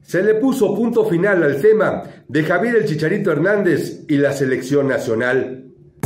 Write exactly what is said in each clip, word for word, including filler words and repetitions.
Se le puso punto final al tema de Javier el Chicharito Hernández y la selección nacional.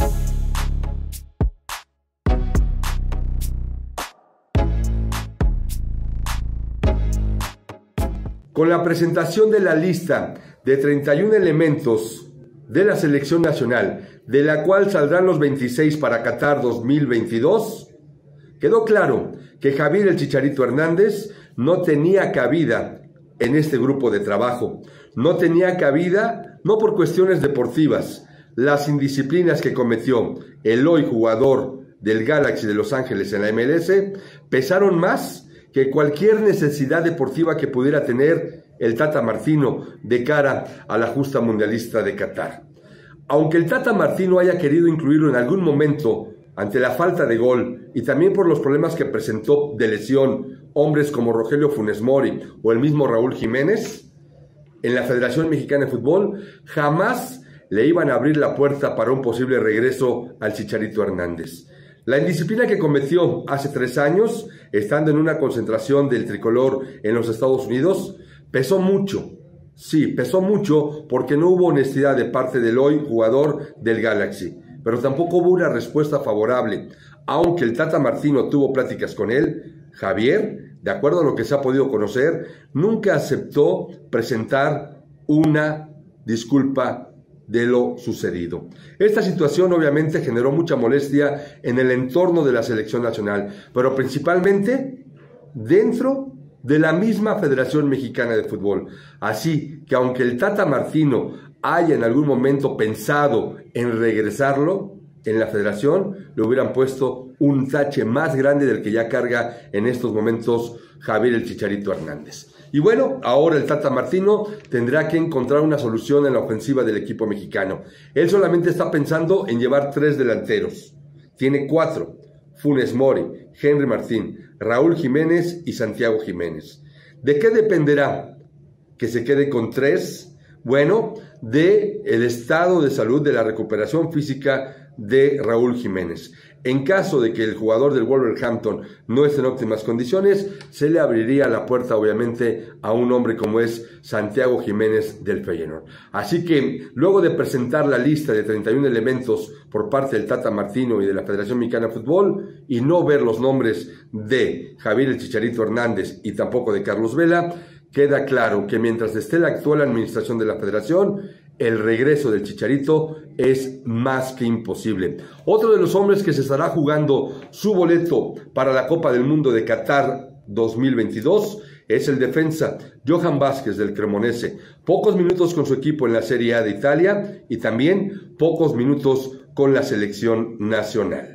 Con la presentación de la lista de treinta y un elementos de la selección nacional, de la cual saldrán los veintiséis para Qatar dos mil veintidós, quedó claro que Javier el Chicharito Hernández no tenía cabida en este grupo de trabajo. No tenía cabida, no por cuestiones deportivas. Las indisciplinas que cometió el hoy jugador del Galaxy de Los Ángeles en la M L S pesaron más que cualquier necesidad deportiva que pudiera tener el Tata Martino de cara a la justa mundialista de Qatar. Aunque el Tata Martino haya querido incluirlo en algún momento ante la falta de gol y también por los problemas que presentó de lesión hombres como Rogelio Funes Mori o el mismo Raúl Jiménez, en la Federación Mexicana de Fútbol jamás le iban a abrir la puerta para un posible regreso al Chicharito Hernández. La indisciplina que cometió hace tres años, estando en una concentración del tricolor en los Estados Unidos, pesó mucho. Sí, pesó mucho porque no hubo honestidad de parte del hoy jugador del Galaxy, pero tampoco hubo una respuesta favorable. Aunque el Tata Martino tuvo pláticas con él, Javier, de acuerdo a lo que se ha podido conocer, nunca aceptó presentar una disculpa de lo sucedido. Esta situación obviamente generó mucha molestia en el entorno de la selección nacional, pero principalmente dentro de la misma Federación Mexicana de Fútbol. Así que aunque el Tata Martino haya en algún momento pensado en regresarlo en la federación, le hubieran puesto un tache más grande del que ya carga en estos momentos Javier el Chicharito Hernández. Y bueno, ahora el Tata Martino tendrá que encontrar una solución en la ofensiva del equipo mexicano. Él solamente está pensando en llevar tres delanteros. Tiene cuatro: Funes Mori, Henry Martín, Raúl Jiménez y Santiago Jiménez. ¿De qué dependerá que se quede con tres? Bueno, de el estado de salud, de la recuperación física de Raúl Jiménez. En caso de que el jugador del Wolverhampton no esté en óptimas condiciones, se le abriría la puerta obviamente a un hombre como es Santiago Jiménez del Feyenoord. Así que luego de presentar la lista de treinta y un elementos por parte del Tata Martino y de la Federación Mexicana de Fútbol y no ver los nombres de Javier el Chicharito Hernández y tampoco de Carlos Vela, queda claro que mientras esté la actual administración de la Federación, el regreso del Chicharito es más que imposible. Otro de los hombres que se estará jugando su boleto para la Copa del Mundo de Qatar dos mil veintidós es el defensa Johan Vázquez del Cremonese. Pocos minutos con su equipo en la Serie A de Italia y también pocos minutos con la selección nacional.